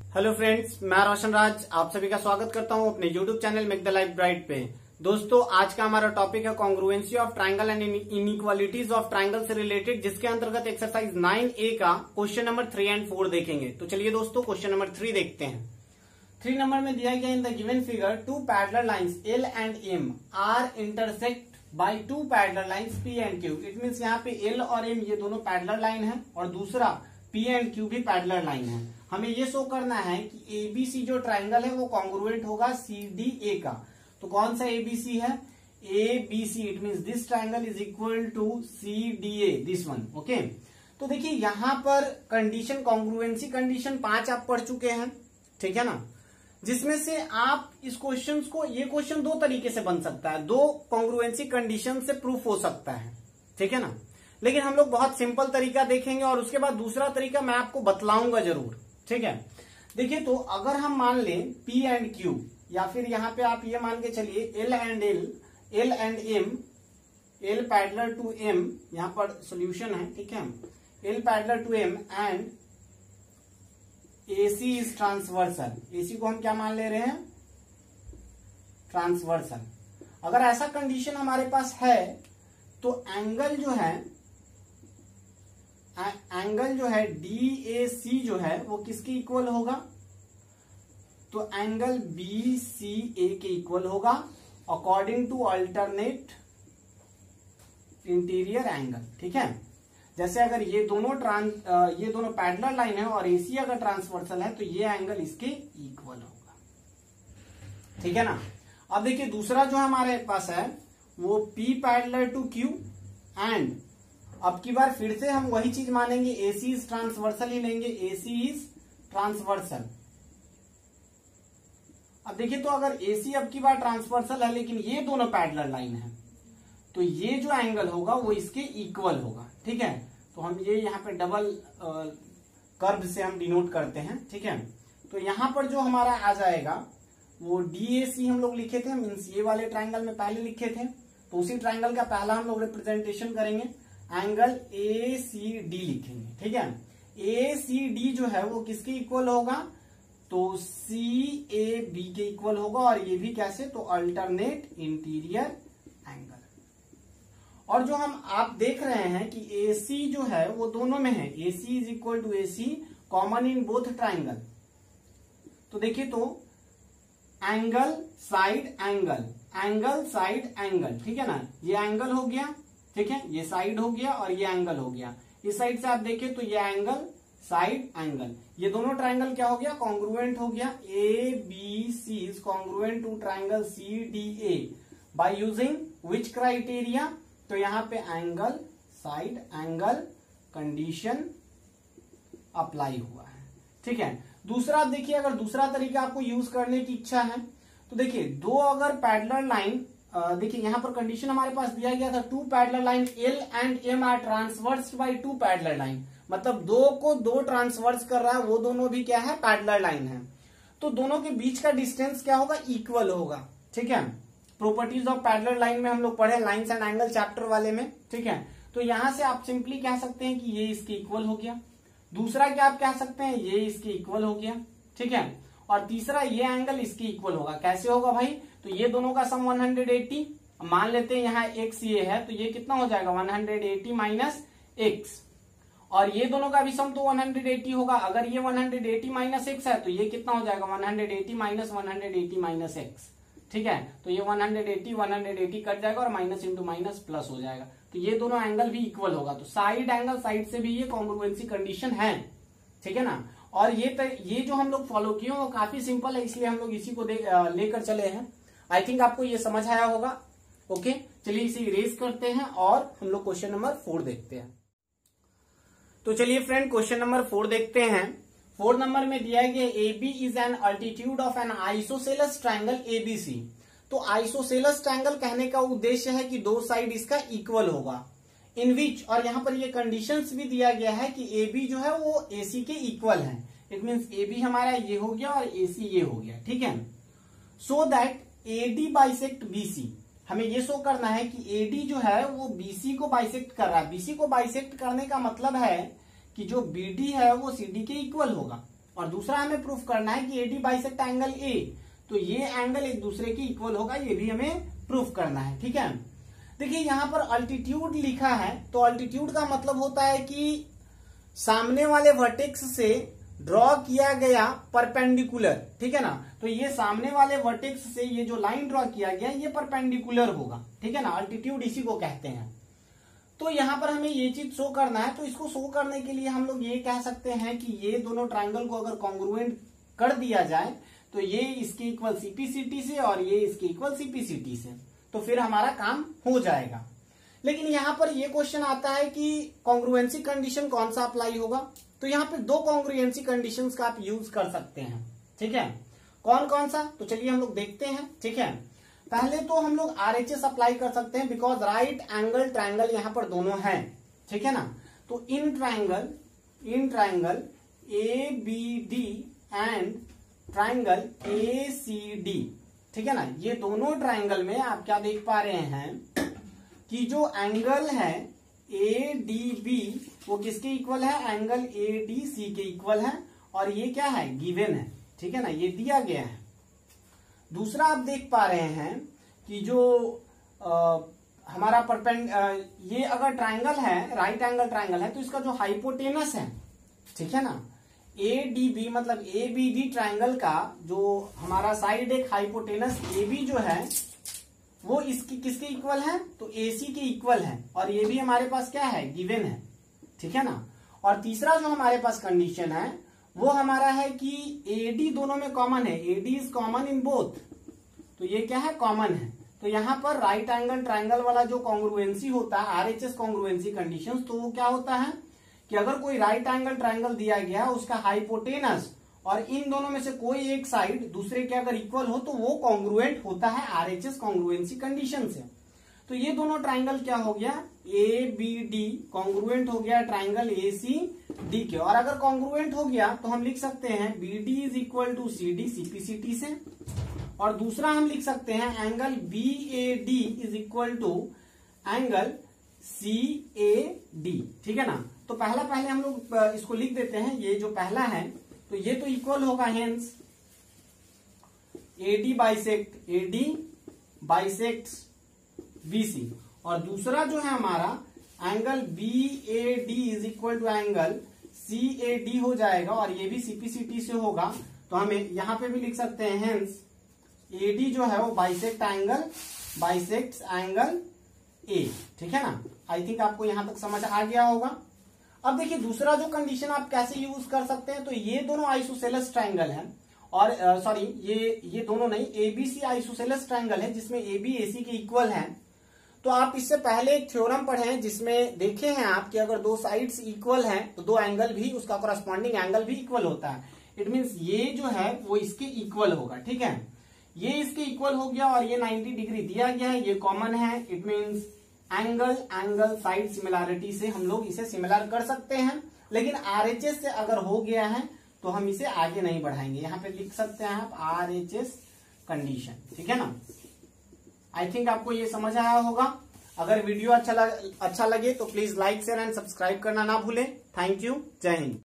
Hello friends, मैं रोशन राज आप सभी का स्वागत करता हूं अपने YouTube channel make the life bright पे। दोस्तों, आज का हमारा टॉपिक है congruency of triangle and inequalities of triangle से रिलेटेड, जिसके अंतर्गत एक्सरसाइज 9A का क्वेश्चन नंबर 3 एंड 4 देखेंगे। तो चलिए दोस्तों, क्वेश्चन नंबर 3 देखते हैं। 3 नंबर में दिया गया in the given figure two parallel lines L and M are intersect by two parallel lines P and Q। It means यहाँ पे L और M ये दोनों पैरेलल लाइन है और दूसरा P एंड Q भी पैरेलल लाइन है। हमें ये शो करना है कि ABC जो ट्राइंगल है वो कॉन्ग्रुएंट होगा CDA का। तो कौन सा ABC है? ABC। It means this triangle is equal to CDA, this one. Okay, तो देखिए यहाँ पर कंडीशन, कॉन्ग्रुएंसी कंडीशन 5 आप पढ़ चुके हैं, ठीक है ना, जिसमें से आप इस क्वेश्चन को, ये क्वेश्चन दो तरीके से बन सकता है, दो कॉन्ग्रुएंसी कंडीशन से प्रूफ हो सकता है, ठीक है ना। लेकिन हम लोग बहुत सिंपल तरीका देखेंगे और उसके बाद दूसरा तरीका मैं आपको बतलाऊंगा जरूर, ठीक है। देखिए, तो अगर हम मान लें P एंड Q, या फिर यहां पे आप ये मान के चलिए L and M, L parallel to M, यहां पर सॉल्यूशन है, ठीक है। L parallel to M and AC is transversal. AC को हम क्या मान ले रहे हैं? ट्रांसवर्सल। अगर ऐसा कंडीशन हमारे पास है तो एंगल जो है DAC जो है वो किसके इक्वल होगा? तो एंगल BCA के इक्वल होगा according to alternate interior angle, ठीक है। जैसे अगर ये दोनों पैरेलल लाइन है और AC अगर ट्रांसवर्सल है तो ये एंगल इसके इक्वल होगा, ठीक है ना। अब देखिए दूसरा जो हमारे पास है वो P parallel to Q and अब की बार फिर से हम वही चीज मानेंगे, AC इज ट्रांसवर्सल ही लेंगे, AC इज ट्रांसवर्सल। अब देखिए, तो अगर AC अब की बार ट्रांसवर्सल है लेकिन ये दोनों पैरेलल लाइन है तो ये जो एंगल होगा वो इसके इक्वल होगा, ठीक है। तो हम ये यहाँ पे डबल कर्व से हम डिनोट करते हैं, ठीक है। तो यहां पर जो हमारा आ जाएगा वो DAC हम लोग लिखे थे, मीन्स ये वाले ट्राइंगल में पहले लिखे थे, तो उसी ट्राइंगल का पहला हम लोग रिप्रेजेंटेशन करेंगे, एंगल ACD लिखेंगे, ठीक है। ACD जो है वो किसके इक्वल होगा? तो CAB के इक्वल होगा, और ये भी कैसे? तो अल्टरनेट इंटीरियर एंगल। और जो आप देख रहे हैं कि AC जो है वो दोनों में है, AC is equal to AC common in both triangle. तो देखिए, तो एंगल साइड एंगल, ठीक है ना, ये एंगल हो गया, ठीक है, ये साइड हो गया और ये एंगल हो गया। इस साइड से आप देखिए तो ये एंगल, साइड एंगल, ये दोनों ट्राइंगल क्या हो गया? कॉन्ग्रुएंट हो गया। ABC is congruent to triangle CDA by using which criteria? तो यहां पे angle side angle condition apply हुआ है, ठीक है। दूसरा देखिए, अगर दूसरा तरीका आपको यूज करने की इच्छा है तो देखिए, दो अगर पैरेलल लाइन, देखिए यहां पर कंडीशन हमारे पास दिया गया था, two parallel line L and M are transversed by two parallel line, मतलब दो को दो ट्रांसवर्स कर रहा है, वो दोनों भी क्या है? पैरेलल लाइन है। तो दोनों के बीच का डिस्टेंस क्या होगा? इक्वल होगा, ठीक है। प्रॉपर्टीज ऑफ पैरेलल लाइन में हम लोग पढ़े लाइन्स एंड एंगल चैप्टर वाले में, ठीक है। तो यहां से आप सिंपली कह सकते हैं कि ये इसके इक्वल हो गया। दूसरा क्या आप कह सकते हैं? ये इसके इक्वल हो गया, ठीक है। और तीसरा, ये एंगल इसके इक्वल होगा। कैसे होगा भाई? तो ये दोनों का सम 180, मान लेते हैं यहाँ x ये है तो ये कितना हो जाएगा? 180 माइनस x, और ये दोनों का भी सम तो 180 होगा। अगर ये 180 माइनस x है तो ये कितना हो जाएगा? 180 माइनस 180 माइनस x, ठीक है। तो ये 180 कट जाएगा और माइनस इंटू माइनस प्लस हो जाएगा, तो ये दोनों एंगल भी इक्वल होगा। तो साइड एंगल साइड से भी ये कॉन्ग्रुएंसी कंडीशन है, ठीक है ना। और ये जो हम लोग फॉलो किए वो काफी सिंपल है, इसलिए हम लोग इसी को लेकर चले हैं। आई थिंक आपको ये समझ आया होगा। ओके, चलिए इसे इरेज करते हैं और हम लोग क्वेश्चन नंबर 4 देखते हैं। तो चलिए फ्रेंड, क्वेश्चन नंबर 4 देखते हैं। 4 नंबर में दिया गया AB is an altitude of an isosceles triangle ABC। तो आइसोसेलस ट्राइंगल कहने का उद्देश्य है कि दो साइड इसका इक्वल होगा, इन विच, और यहां पर ये कंडीशंस भी दिया गया है कि AB जो है वो AC के इक्वल है। इट मीन्स AB हमारा ये हो गया और AC ये हो गया, ठीक है। So that AD bisect BC, हमें ये शो करना है कि AD जो है वो BC को बाइसेक्ट कर रहा है। BC को बाइसेक्ट करने का मतलब है कि जो BD है वो CD के इक्वल होगा, और दूसरा हमें प्रूफ करना है कि एडी बाइसेक्ट एंगल ए, तो ये एंगल एक दूसरे के इक्वल होगा, ये भी हमें प्रूफ करना है। ठीक है, देखिए यहां पर अल्टीट्यूड लिखा है, तो अल्टीट्यूड का मतलब होता है कि सामने वाले वर्टेक्स से ड्रॉ किया गया परपेंडिकुलर। ठीक है ना, तो ये सामने वाले वर्टेक्स से ये जो लाइन ड्रॉ किया गया ये परपेंडिकुलर होगा। ठीक है ना, अल्टीट्यूड इसी को कहते हैं। तो यहां पर हमें ये चीज शो करना है, तो इसको शो करने के लिए हम लोग ये कह सकते हैं कि ये दोनों ट्राइंगल को अगर कॉन्ग्रुएंट कर दिया जाए तो ये इसके इक्वल सीपीसीटी से और ये इसके इक्वल सीपीसीटी से, तो फिर हमारा काम हो जाएगा। लेकिन यहां पर ये क्वेश्चन आता है कि कॉन्ग्रुएंसी कंडीशन कौन सा अप्लाई होगा, तो यहां पे दो कॉन्ग्रुएंसी कंडीशंस का आप यूज कर सकते हैं। ठीक है, कौन कौन सा, तो चलिए हम लोग देखते हैं। ठीक है, पहले तो हम लोग आरएचएस अप्लाई कर सकते हैं, बिकॉज राइट एंगल ट्राइंगल यहां पर दोनों हैं। ठीक है ना, तो in triangle A B D and triangle A C D, ठीक है ना, ये दोनों ट्राइंगल में आप क्या देख पा रहे हैं कि जो एंगल है ए डी बी वो किसके इक्वल है, एंगल ए डी सी के इक्वल है, और ये क्या है, गिवन है। ठीक है ना, ये दिया गया है। दूसरा आप देख पा रहे हैं कि जो हमारा ये अगर ट्राइंगल है, राइट एंगल ट्राइंगल है, तो इसका जो हाइपोटेनस है, ठीक है ना, ए डी बी मतलब ए बी डी ट्राइंगल का जो हमारा साइड एक हाइपोटेनस ए बी जो है वो इसकी किसके इक्वल है, तो ए सी के इक्वल है, और ये भी हमारे पास क्या है, गिवन है। ठीक है ना, और तीसरा जो हमारे पास कंडीशन है वो हमारा है कि ए डी दोनों में कॉमन है, A D is common in both, तो ये क्या है, कॉमन है। तो यहां पर राइट एंगल ट्राइंगल वाला जो कॉन्ग्रुएंसी होता है, आरएचएस कॉन्ग्रुएंसी कंडीशंस, तो वो क्या होता है कि अगर कोई राइट एंगल ट्राइंगल दिया गया है, उसका हाइपोटेनस और इन दोनों में से कोई एक साइड दूसरे के अगर इक्वल हो तो वो कॉन्ग्रुएंट होता है आरएचएस कॉन्ग्रुएंसी कंडीशन से। तो ये दोनों ट्राइंगल क्या हो गया, ए बी डी कॉन्ग्रुएंट हो गया ट्राइंगल ए सी डी के, और अगर कॉन्ग्रुएंट हो गया तो हम लिख सकते हैं B D is equal to C D CPCT से, और दूसरा हम लिख सकते हैं angle B A D is equal to angle C A D. ठीक है ना, तो पहले हम लोग इसको लिख देते हैं, ये जो पहला है तो ये तो इक्वल होगा, हेंस एडी बाइसेक्ट बीसी, और दूसरा जो है हमारा angle B A D is equal to angle C A D हो जाएगा, और ये भी सीपीसीटी से होगा, तो हमें यहां पे भी लिख सकते हैं हेंस ए डी जो है वो बाइसेक्ट एंगल ए। ठीक है ना, आई थिंक आपको यहां तक समझ आ गया होगा। अब देखिए दूसरा जो कंडीशन आप कैसे यूज कर सकते हैं, तो ये दोनों आइसोसेलेस ट्राइंगल है, और सॉरी ये दोनों नहीं, एबीसी आइसोसेलेस ट्राइंगल है जिसमें एबी एसी के इक्वल है। तो आप इससे पहले एक थ्योरम पढ़े हैं जिसमें देखे हैं आप कि अगर दो साइड्स इक्वल हैं तो दो एंगल भी, उसका कॉरस्पॉन्डिंग एंगल भी इक्वल होता है। इट मीन्स ये जो है वो इसके इक्वल होगा। ठीक है, ये इसके इक्वल हो गया और ये 90 डिग्री दिया गया है, ये कॉमन है। It means angle side similarity से हम लोग इसे सिमिलर कर सकते हैं, लेकिन आरएचएस से अगर हो गया है तो हम इसे आगे नहीं बढ़ाएंगे। यहां पे लिख सकते हैं आप आरएचएस कंडीशन। ठीक है ना, आई थिंक आपको ये समझ आया होगा। अगर वीडियो अच्छा लगे तो please like share and subscribe करना ना भूलें। थैंक यू, जय हिंद।